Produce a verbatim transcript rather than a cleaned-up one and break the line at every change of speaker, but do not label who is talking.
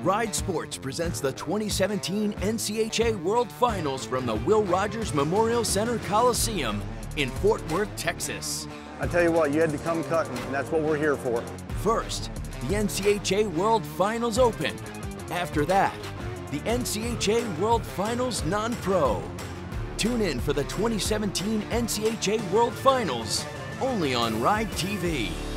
Ride Sports presents the twenty seventeen N C H A World Finals from the Will Rogers Memorial Center Coliseum in Fort Worth, Texas.
I tell you what, you had to come cutting, and that's what we're here for.
First, the N C H A World Finals Open. After that, the N C H A World Finals Non-Pro. Tune in for the twenty seventeen N C H A World Finals, only on Ride T V.